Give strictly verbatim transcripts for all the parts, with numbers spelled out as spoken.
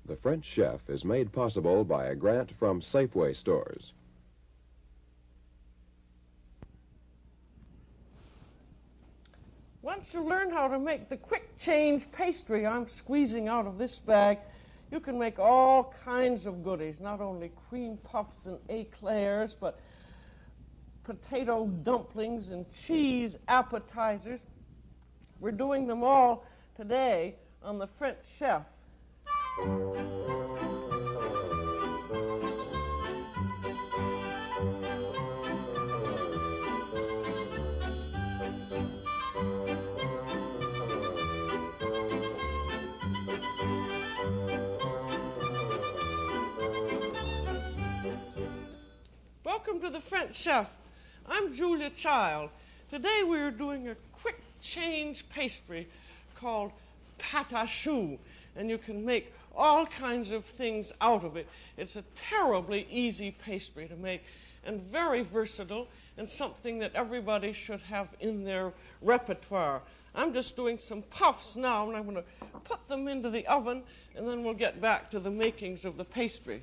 The French Chef is made possible by a grant from Safeway stores. Once you learn how to make the quick change pastry I'm squeezing out of this bag, you can make all kinds of goodies, not only cream puffs and eclairs, but potato dumplings and cheese appetizers. We're doing them all today on the French Chef. Welcome to the French Chef. I'm Julia Child. Today we are doing a quick change pastry called Pâte Choux, and you can make all kinds of things out of it. It's a terribly easy pastry to make and very versatile and something that everybody should have in their repertoire. I'm just doing some puffs now, and I'm going to put them into the oven, and then we'll get back to the makings of the pastry.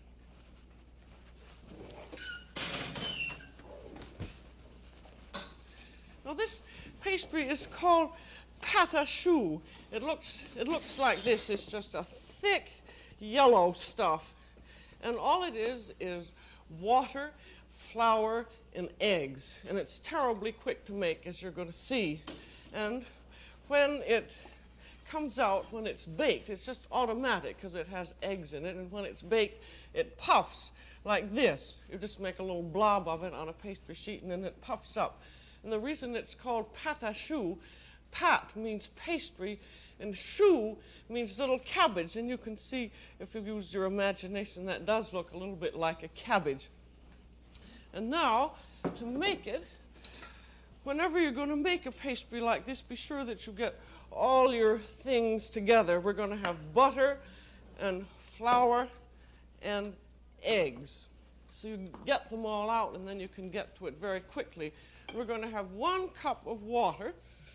Now this pastry is called Pâte Choux. It looks, it looks like this. It's just a thick yellow stuff. And all it is is water, flour, and eggs. And it's terribly quick to make, as you're going to see. And when it comes out, when it's baked, it's just automatic because it has eggs in it. And when it's baked, it puffs like this. You just make a little blob of it on a pastry sheet, and then it puffs up. And the reason it's called Pâte Choux, Pate means pastry, and choux means little cabbage. And you can see, if you use your imagination, that does look a little bit like a cabbage. And now, to make it, whenever you're going to make a pastry like this, be sure that you get all your things together. We're going to have butter and flour and eggs. So you get them all out, and then you can get to it very quickly. We're going to have one cup of water,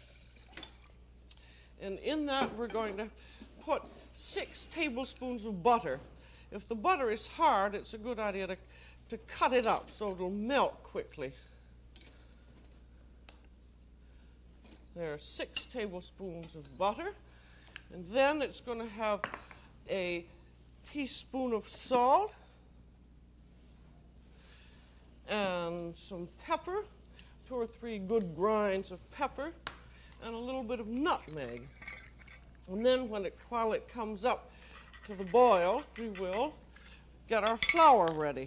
and in that we're going to put six tablespoons of butter. If the butter is hard, it's a good idea to, to cut it up so it'll melt quickly. There are six tablespoons of butter, and then it's going to have a teaspoon of salt and some pepper, two or three good grinds of pepper, and a little bit of nutmeg. And then when it, while it comes up to the boil, we will get our flour ready.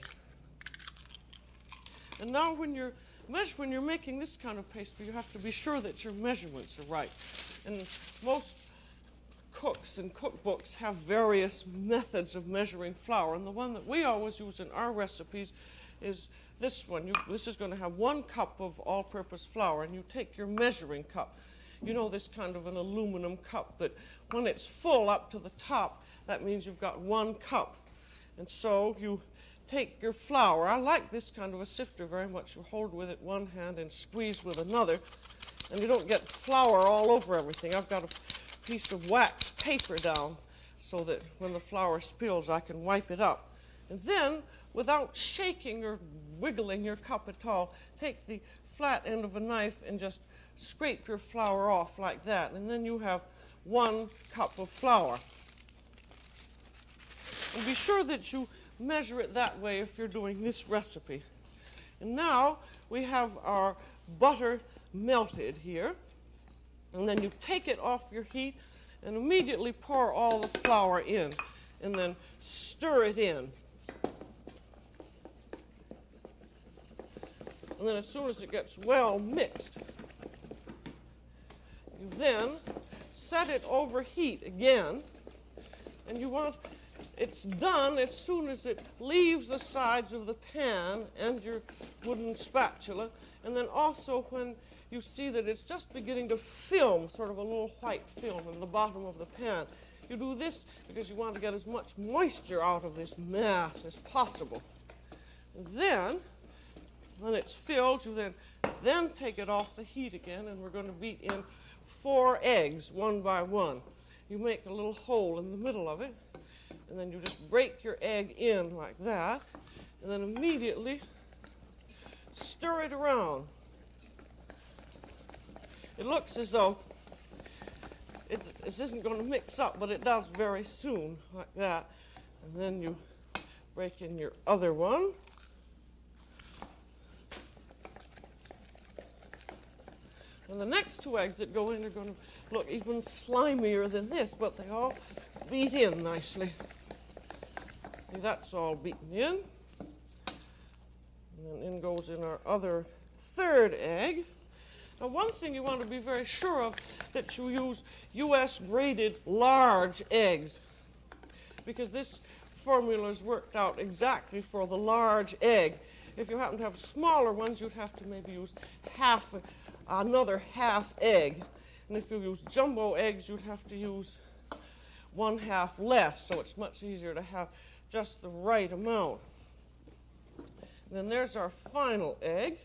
And now when you're, when you're making this kind of pastry, you have to be sure that your measurements are right. And most cooks and cookbooks have various methods of measuring flour, and the one that we always use in our recipes is this one. You, this is going to have one cup of all-purpose flour, and you take your measuring cup. You know, this kind of an aluminum cup that when it's full up to the top, that means you've got one cup. And so you take your flour. I like this kind of a sifter very much. You hold with it one hand and squeeze with another, and you don't get flour all over everything. I've got a piece of wax paper down so that when the flour spills, I can wipe it up. And then, without shaking or wiggling your cup at all, take the flat end of a knife and just scrape your flour off like that. And then you have one cup of flour. And be sure that you measure it that way if you're doing this recipe. And now we have our butter melted here. And then you take it off your heat and immediately pour all the flour in, and then stir it in. And then as soon as it gets well mixed, you then set it over heat again, and you want it's done as soon as it leaves the sides of the pan and your wooden spatula, and then also when you see that it's just beginning to film, sort of a little white film in the bottom of the pan. You do this because you want to get as much moisture out of this mass as possible. And then, when it's filled, you then, then take it off the heat again, and we're going to beat in four eggs, one by one. You make a little hole in the middle of it, And then you just break your egg in like that, and then immediately stir it around. It looks as though it, this isn't going to mix up, but it does very soon, like that. And then you break in your other one. And the next two eggs that go in are going to look even slimier than this, but they all beat in nicely. See, that's all beaten in. And then in goes in our other third egg. Now, one thing you want to be very sure of, that you use U S graded large eggs, because this formula is worked out exactly for the large egg. If you happen to have smaller ones, you'd have to maybe use half, another half egg. And if you use jumbo eggs, you'd have to use one half less, so it's much easier to have just the right amount. And then there's our final egg.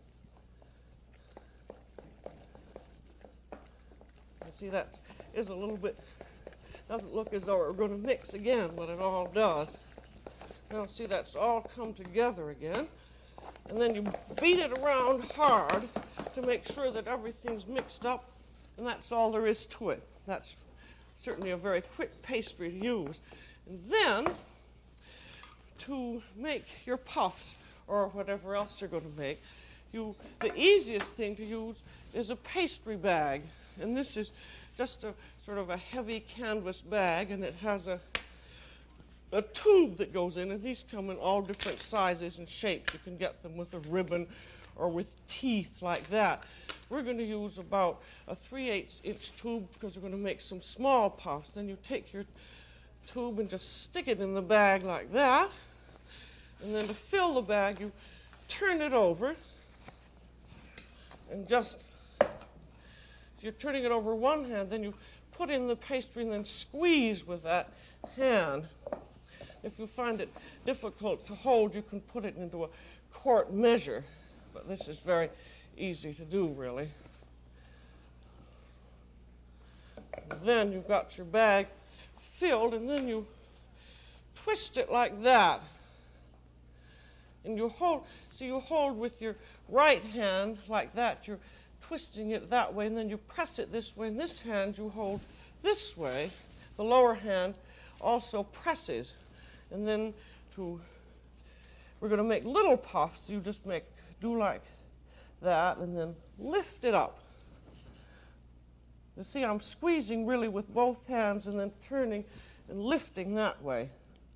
You see, that is a little bit, doesn't look as though we're going to mix again, but it all does. Now, see, that's all come together again. And then you beat it around hard to make sure that everything's mixed up, and that's all there is to it. That's certainly a very quick pastry to use. And then, to make your puffs, or whatever else you're going to make, you, the easiest thing to use is a pastry bag. And this is just a sort of a heavy canvas bag, and it has a, a tube that goes in, and these come in all different sizes and shapes. You can get them with a ribbon or with teeth like that. We're going to use about a three eighths inch tube because we're going to make some small puffs. Then you take your tube and just stick it in the bag like that. And then to fill the bag, you turn it over and just, so you're turning it over one hand, then you put in the pastry and then squeeze with that hand. If you find it difficult to hold, you can put it into a quart measure, but this is very easy to do, really. And then you've got your bag filled, and then you twist it like that. And you hold, so you hold with your right hand like that. You're twisting it that way, and then you press it this way. And this hand you hold this way. The lower hand also presses. And then to, we're going to make little puffs. You just make, do like that, and then lift it up. You see, I'm squeezing really with both hands and then turning and lifting that way.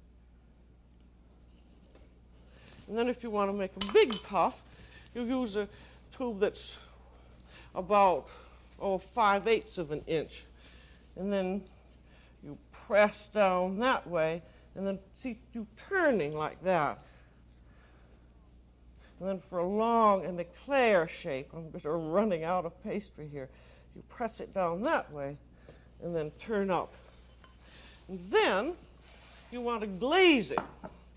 And then if you want to make a big puff, you use a tube that's about, oh, five eighths of an inch. And then you press down that way, and then see you turning like that. And then for a long and eclair shape, I'm sort of running out of pastry here, you press it down that way, and then turn up. And then you want to glaze it.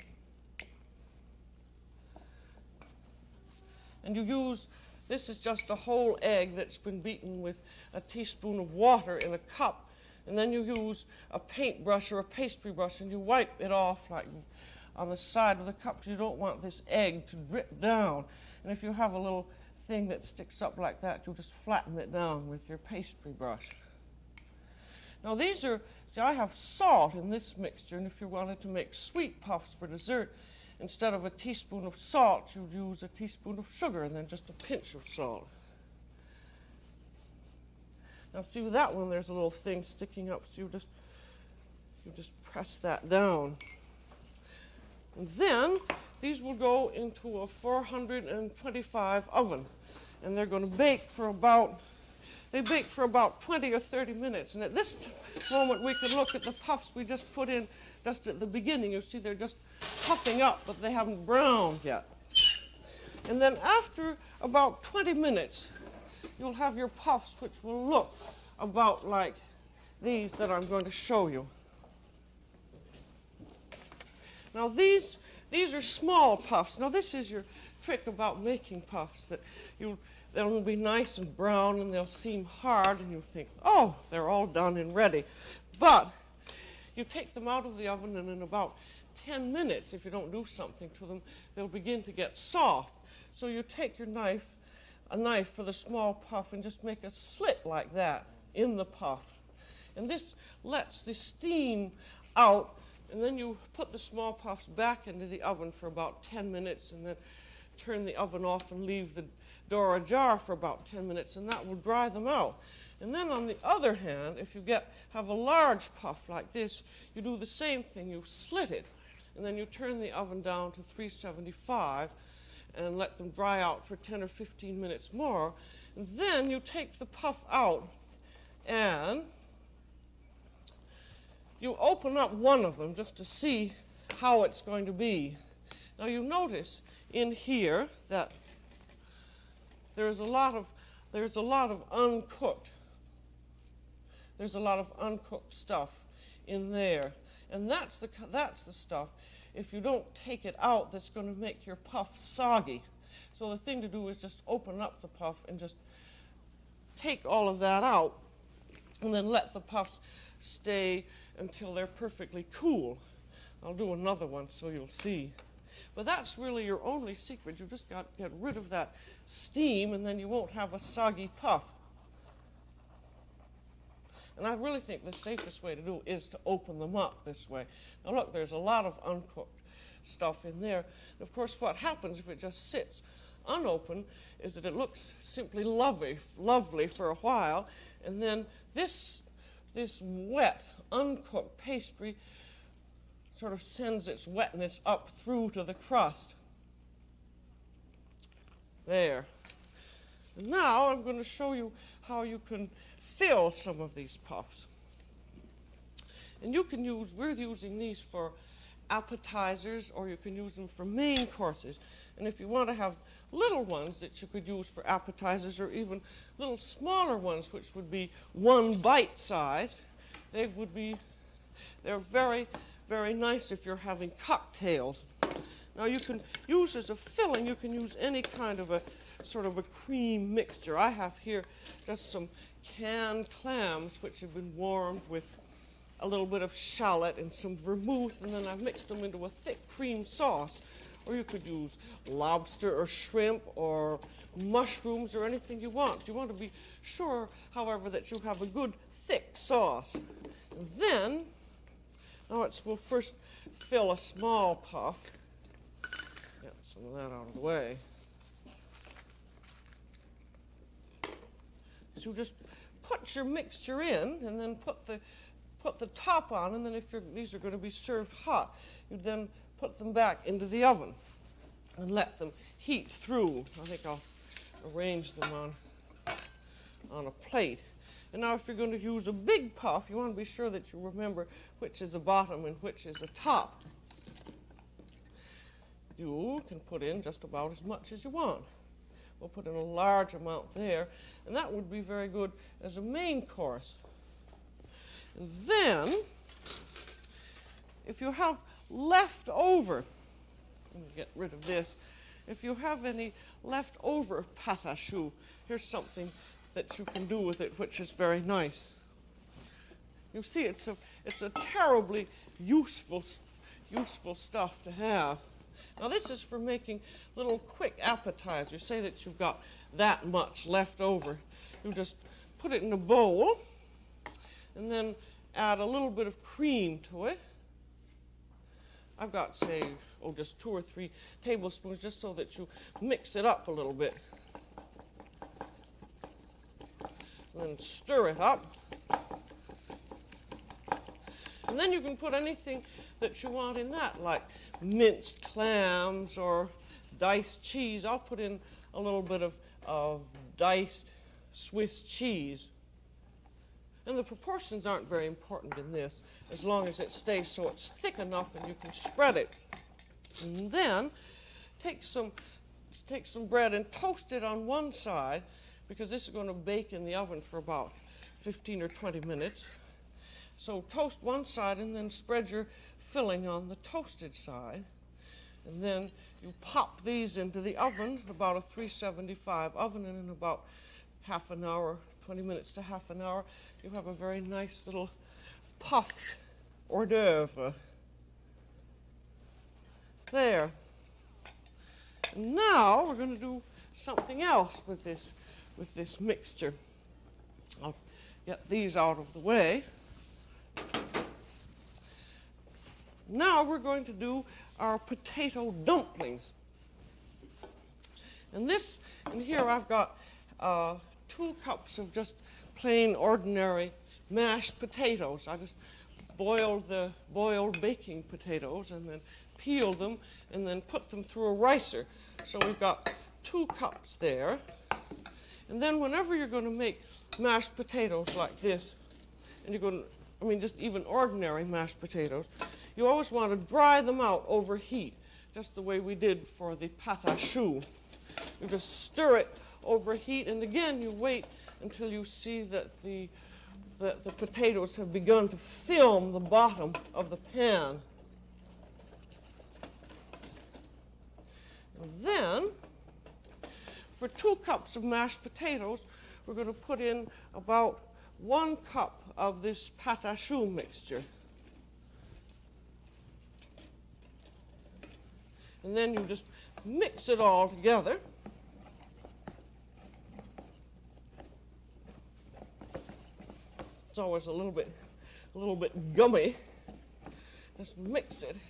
And you use, this is just a whole egg that's been beaten with a teaspoon of water in a cup. And then you use a paintbrush or a pastry brush, and you wipe it off like on the side of the cup, because you don't want this egg to drip down. And if you have a little thing that sticks up like that, you'll just flatten it down with your pastry brush. Now these are, see, I have salt in this mixture, and if you wanted to make sweet puffs for dessert, instead of a teaspoon of salt, you'd use a teaspoon of sugar and then just a pinch of salt. Now see, with that one, there's a little thing sticking up, so you just, you just press that down. And then these will go into a four hundred twenty-five oven, and they're going to bake for about, they bake for about twenty or thirty minutes. And at this moment, we can look at the puffs we just put in just at the beginning. You see, they're just puffing up, but they haven't browned yet. And then after about twenty minutes, you'll have your puffs, which will look about like these that I'm going to show you. Now these, these are small puffs. Now this is your trick about making puffs, that you, they'll be nice and brown and they'll seem hard, and you think, oh, they're all done and ready. But you take them out of the oven, and in about ten minutes, if you don't do something to them, they'll begin to get soft. So you take your knife, a knife for the small puff, and just make a slit like that in the puff. And this lets the steam out, and then you put the small puffs back into the oven for about ten minutes, and then turn the oven off and leave the door ajar for about ten minutes, and that will dry them out. And then on the other hand, if you get have a large puff like this, you do the same thing. You slit it, and then you turn the oven down to three seventy-five and let them dry out for ten or fifteen minutes more. And then you take the puff out and you open up one of them just to see how it's going to be. Now you notice in here that there's a lot of there's a lot of uncooked there's a lot of uncooked stuff in there, and that's the that's the stuff, if you don't take it out, that's going to make your puff soggy. So the thing to do is just open up the puff and just take all of that out, and then let the puffs stay until they're perfectly cool. I'll do another one so you'll see. But that's really your only secret. You just got to get rid of that steam, and then you won't have a soggy puff. And I really think the safest way to do it is to open them up this way. Now look, there's a lot of uncooked stuff in there. And of course, what happens if it just sits unopened is that it looks simply lovely, lovely for a while, and then this, this wet, uncooked pastry sort of sends its wetness up through to the crust. There. And now I'm going to show you how you can fill some of these puffs. And you can use, we're using these for appetizers, or you can use them for main courses. And if you want to have little ones that you could use for appetizers, or even little smaller ones, which would be one bite size, they would be, they're very, very nice if you're having cocktails. Now you can use as a filling, you can use any kind of a sort of a cream mixture. I have here just some canned clams which have been warmed with a little bit of shallot and some vermouth, and then I've mixed them into a thick cream sauce. Or you could use lobster or shrimp or mushrooms or anything you want. You want to be sure, however, that you have a good thick sauce. And then, now it's, we'll first fill a small puff. Get some of that out of the way. So you just put your mixture in, and then put the put the top on, and then if you're, these are going to be served hot, you then put them back into the oven and let them heat through. I think I'll arrange them on on a plate. And now if you're going to use a big puff, you want to be sure that you remember which is the bottom and which is the top. You can put in just about as much as you want. We'll put in a large amount there, and that would be very good as a main course. And then, if you have leftover, let me get rid of this, if you have any leftover pâte choux, here's something that you can do with it, which is very nice. You see, it's a, it's a terribly useful, useful stuff to have. Now this is for making little quick appetizers. Say that you've got that much left over. You just put it in a bowl and then add a little bit of cream to it. I've got, say, oh, just two or three tablespoons, just so that you mix it up a little bit. And then stir it up. And then you can put anything that you want in that, like minced clams or diced cheese. I'll put in a little bit of, of diced Swiss cheese. And the proportions aren't very important in this, as long as it stays so it's thick enough and you can spread it. And then take some, take some bread and toast it on one side, because this is going to bake in the oven for about fifteen or twenty minutes. So toast one side and then spread your filling on the toasted side. And then you pop these into the oven, about a three seventy-five oven, and in about half an hour, twenty minutes to half an hour, you have a very nice little puffed hors d'oeuvre. There. And now we're going to do something else with this, with this mixture. I'll get these out of the way. Now we're going to do our potato dumplings. And this, and here I've got uh, two cups of just plain ordinary mashed potatoes. I just boiled the boiled baking potatoes and then peeled them and then put them through a ricer. So we've got two cups there. And then whenever you're going to make mashed potatoes like this, and you're going to, I mean just even ordinary mashed potatoes, you always want to dry them out over heat, just the way we did for the pâte choux. You just stir it over heat, and again you wait until you see that the, that the potatoes have begun to film the bottom of the pan. And then, for two cups of mashed potatoes, we're going to put in about one cup of this pâte choux mixture. And then you just mix it all together. It's always a little bit, a little bit gummy. Just mix it.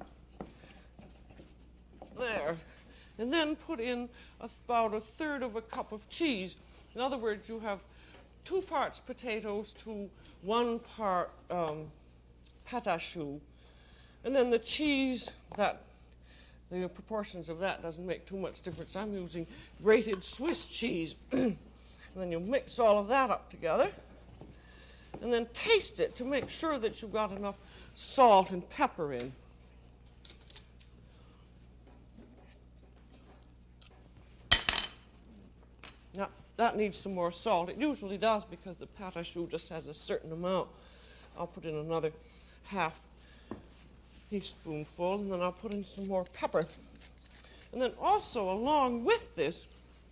There. And then put in about a third of a cup of cheese. In other words, you have two parts potatoes to one part um, pâte choux. And then the cheese, that the proportions of that doesn't make too much difference. I'm using grated Swiss cheese. And then you mix all of that up together. And then taste it to make sure that you've got enough salt and pepper in. Now, that needs some more salt. It usually does because the pâte choux just has a certain amount. I'll put in another half teaspoonful, and then I'll put in some more pepper. And then also, along with this,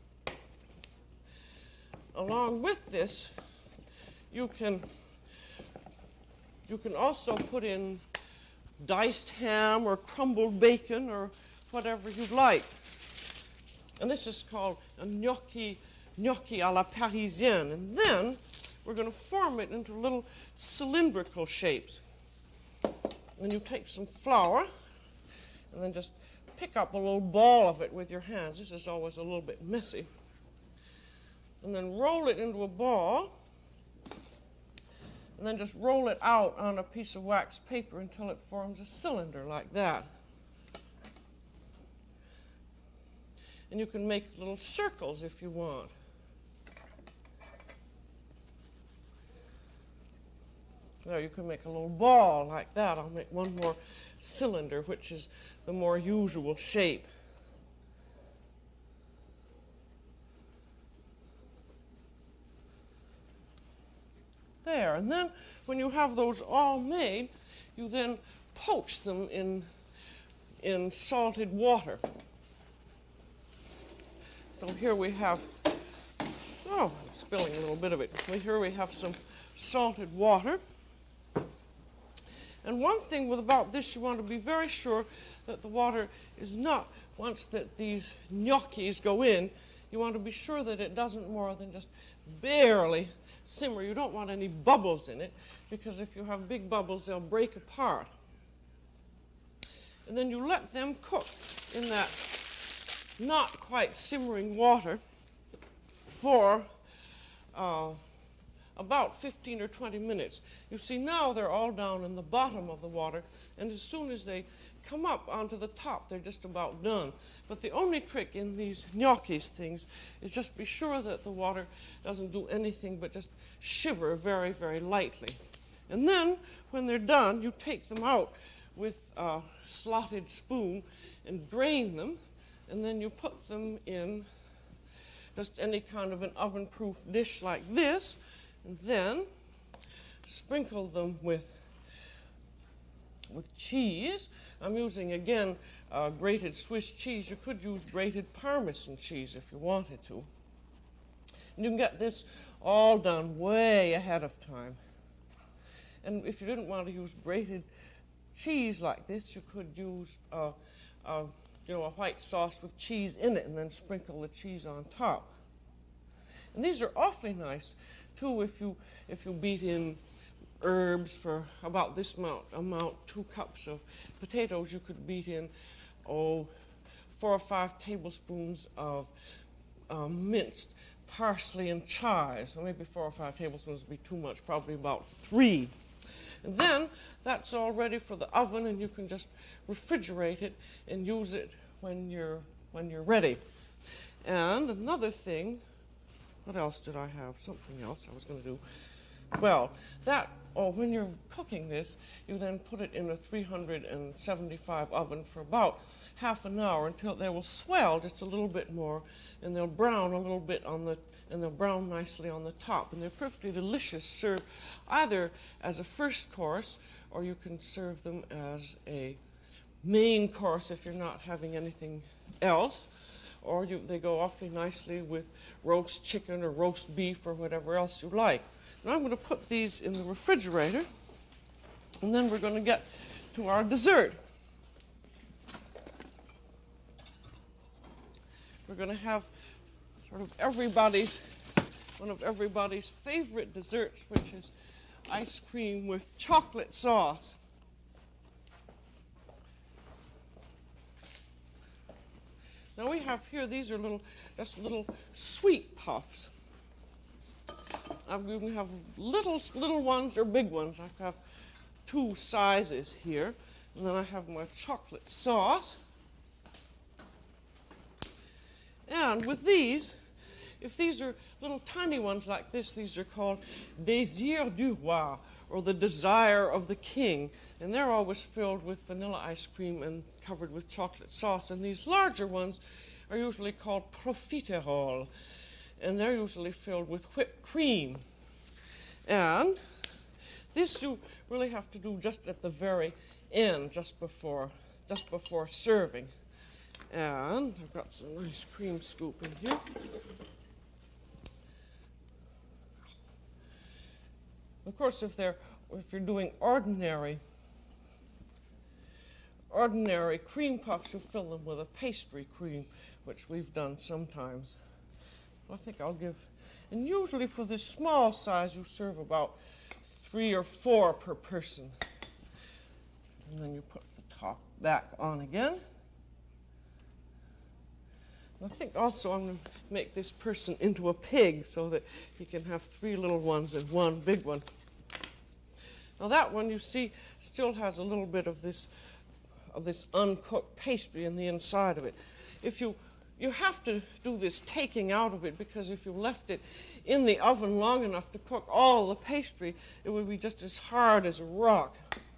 along with this, you can you can also put in diced ham or crumbled bacon or whatever you'd like. And this is called a gnocchi gnocchi à la parisienne. And then we're going to form it into little cylindrical shapes. And you take some flour and then just pick up a little ball of it with your hands. This is always a little bit messy. And then roll it into a ball. And then just roll it out on a piece of wax paper until it forms a cylinder like that. And you can make little circles if you want. There, you can make a little ball like that. I'll make one more cylinder, which is the more usual shape. There, and then when you have those all made, you then poach them in, in salted water. So here we have, oh, I'm spilling a little bit of it. Here we have some salted water. And one thing with about this, you want to be very sure that the water is not, once that these gnocchis go in, you want to be sure that it doesn't more than just barely simmer. You don't want any bubbles in it, because if you have big bubbles, they'll break apart. And then you let them cook in that not quite simmering water for uh, about fifteen or twenty minutes. You see, now they're all down in the bottom of the water, and as soon as they come up onto the top, they're just about done. But the only trick in these gnocchis things is just be sure that the water doesn't do anything but just shiver very, very lightly. And then, when they're done, you take them out with a slotted spoon and drain them, and then you put them in just any kind of an oven-proof dish like this, and then sprinkle them with with cheese. I'm using, again, uh, grated Swiss cheese. You could use grated Parmesan cheese if you wanted to. And you can get this all done way ahead of time. And if you didn't want to use grated cheese like this, you could use uh, uh, you know, a white sauce with cheese in it and then sprinkle the cheese on top. And these are awfully nice, too, if you, if you beat in herbs for about this amount, amount, two cups of potatoes, you could beat in, oh, four or five tablespoons of um, minced parsley and chives. Or maybe four or five tablespoons would be too much, probably about three. And then that's all ready for the oven, and you can just refrigerate it and use it when you're, when you're ready. And another thing, what else did I have? Something else I was going to do. Well, that, or when you're cooking this, you then put it in a three hundred seventy-five oven for about half an hour until they will swell just a little bit more, and they'll brown a little bit on the, and they'll brown nicely on the top. And they're perfectly delicious, served either as a first course, or you can serve them as a main course if you're not having anything else. Or you, they go awfully nicely with roast chicken or roast beef or whatever else you like. Now I'm going to put these in the refrigerator, and then we're going to get to our dessert. We're going to have sort of everybody's, one of everybody's favorite desserts, which is ice cream with chocolate sauce. Now we have here, these are little, just little sweet puffs. I've, we have little, little ones or big ones. I have two sizes here. And then I have my chocolate sauce. And with these, if these are little tiny ones like this, these are called Désir du Roi, or the desire of the king. And they're always filled with vanilla ice cream and covered with chocolate sauce. And these larger ones are usually called profiterole, and they're usually filled with whipped cream. And this you really have to do just at the very end, just before, just before serving. And I've got some nice cream scoop in here. Of course, if they're if you're doing ordinary ordinary cream puffs, you fill them with a pastry cream, which we've done sometimes. I think I'll give, and usually for this small size, you serve about three or four per person. And then you put the top back on again. I think also I'm going to make this person into a pig so that he can have three little ones and one big one. Now that one, you see, still has a little bit of this of this uncooked pastry in the inside of it. If you you have to do this taking out of it, because if you left it in the oven long enough to cook all the pastry, it would be just as hard as a rock.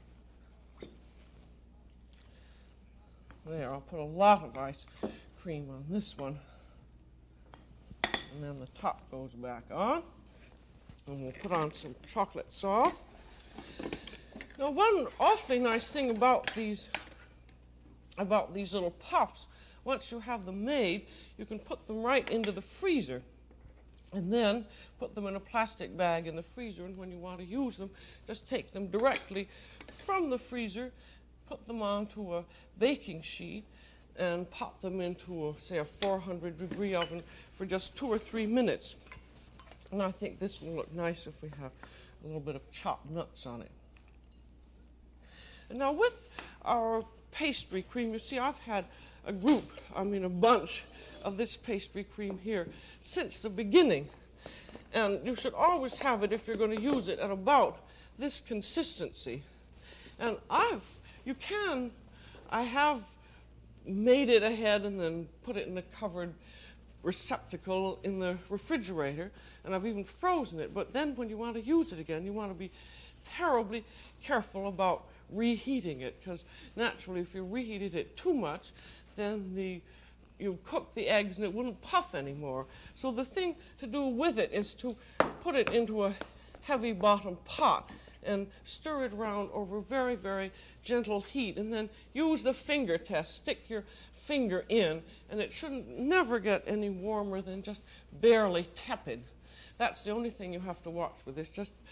There, I'll put a lot of ice cream on this one. And then the top goes back on. And we'll put on some chocolate sauce. Now, one awfully nice thing about these, about these little puffs, once you have them made, you can put them right into the freezer and then put them in a plastic bag in the freezer, and when you want to use them, just take them directly from the freezer, put them onto a baking sheet, and pop them into, a, say, a four hundred degree oven for just two or three minutes. And I think this will look nice if we have a little bit of chopped nuts on it. And now with our pastry cream, you see I've had a group, I mean a bunch of this pastry cream here since the beginning. And you should always have it, if you're going to use it, at about this consistency. And I've, you can, I have made it ahead and then put it in a covered receptacle in the refrigerator, and I've even frozen it. But then when you want to use it again, you want to be terribly careful about reheating it, because naturally if you reheated it too much, then the you cook the eggs and it wouldn't puff anymore. So the thing to do with it is to put it into a heavy bottom pot and stir it around over very, very gentle heat, and then use the finger test. Stick your finger in, and it shouldn't never get any warmer than just barely tepid. That's the only thing you have to watch with this. Just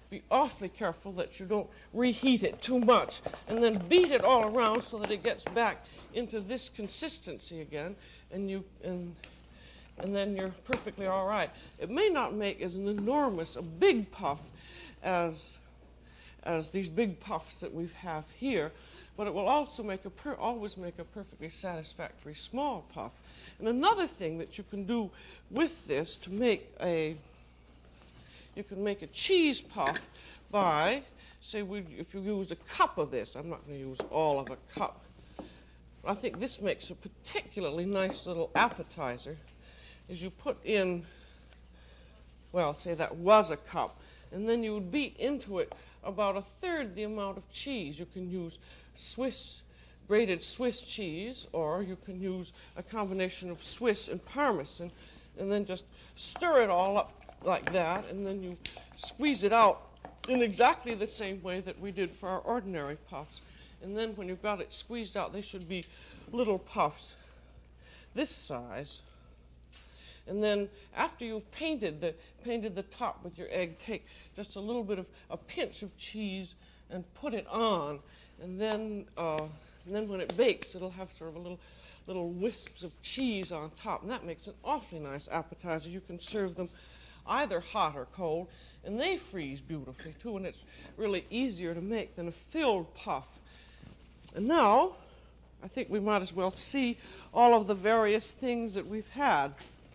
be awfully careful that you don't reheat it too much, and then beat it all around so that it gets back into this consistency again, and you and and then you're perfectly all right. It may not make as an enormous, a big puff as as these big puffs that we have here, but it will also make a per always make a perfectly satisfactory small puff. And another thing that you can do with this to make a you can make a cheese puff by, say, we, if you use a cup of this. I'm not going to use all of a cup. I think this makes a particularly nice little appetizer. Is you put in, well, say that was a cup, and then you would beat into it about a third the amount of cheese. You can use Swiss, grated Swiss cheese, or you can use a combination of Swiss and Parmesan, and then just stir it all up like that, and then you squeeze it out in exactly the same way that we did for our ordinary puffs. And then when you've got it squeezed out, they should be little puffs this size. And then after you've painted the, painted the top with your egg, take just a little bit of a pinch of cheese and put it on. And then, uh, and then when it bakes, it'll have sort of a little, little wisps of cheese on top. And that makes an awfully nice appetizer. You can serve them either hot or cold, and they freeze beautifully too, and it's really easier to make than a filled puff. And now, I think we might as well see all of the various things that we've had.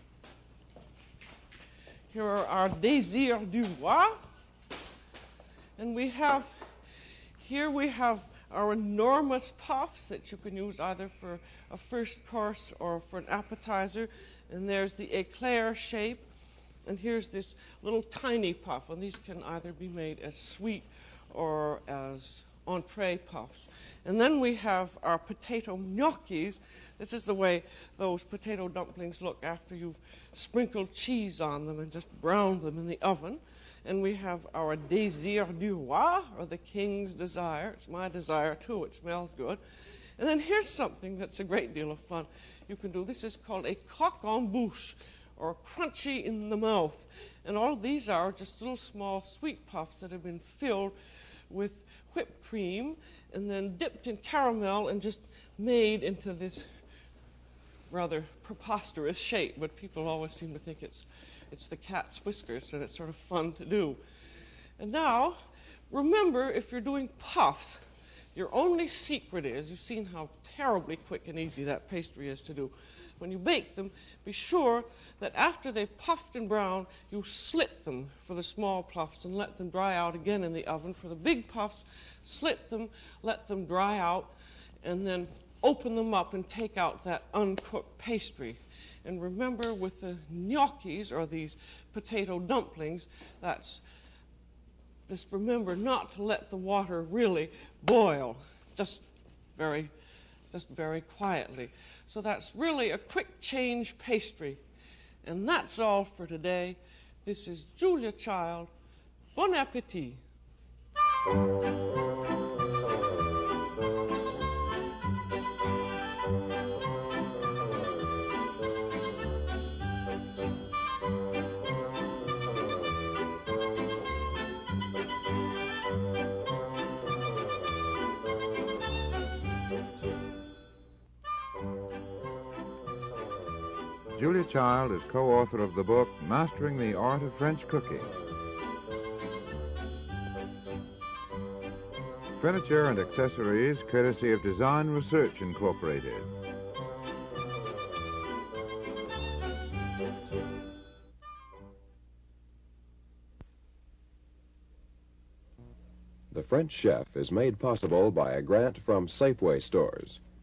Here are our désirs du roi, and we have, here we have our enormous puffs that you can use either for a first course or for an appetizer, and there's the éclair shape. And here's this little tiny puff, and these can either be made as sweet or as entree puffs. And then we have our potato gnocchis. This is the way those potato dumplings look after you've sprinkled cheese on them and just browned them in the oven. And we have our désir du roi, or the king's desire. It's my desire too, it smells good. And then here's something that's a great deal of fun you can do. This is called a croque en bouche, or crunchy in the mouth. And all these are just little small sweet puffs that have been filled with whipped cream and then dipped in caramel and just made into this rather preposterous shape, but people always seem to think it's, it's the cat's whiskers, and it's sort of fun to do. And now, remember, if you're doing puffs, your only secret is, you've seen how terribly quick and easy that pastry is to do. When you bake them, be sure that after they've puffed and browned, you slit them for the small puffs and let them dry out again in the oven. For the big puffs, slit them, let them dry out, and then open them up and take out that uncooked pastry. And remember, with the gnocchis, or these potato dumplings, that's just remember not to let the water really boil, just very, just very quietly. So that's really a quick change pastry. And that's all for today. This is Julia Child. Bon appétit. Julia Child is co-author of the book Mastering the Art of French Cooking. Furniture and accessories courtesy of Design Research Incorporated. The French Chef is made possible by a grant from Safeway stores.